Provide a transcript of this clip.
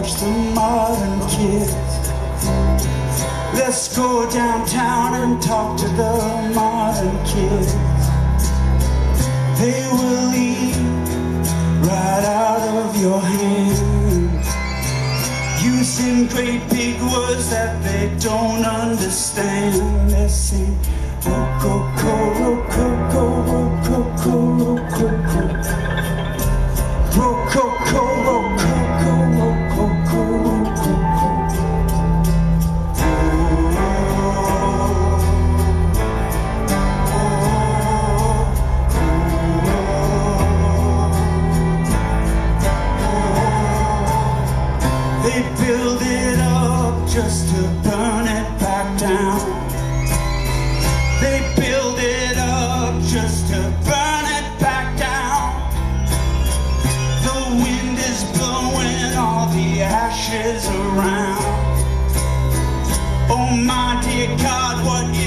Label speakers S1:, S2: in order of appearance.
S1: watch the modern kids. Let's go downtown and talk to the modern kids. They will eat right out of your hand, using great big words that they don't understand. They sing rococo, rococo, rococo, rococo, rococo, rococo, rococo, rococo. They build it up just to burn it back down. They build it up just to burn it back down. The wind is blowing all the ashes around. Oh my dear God, what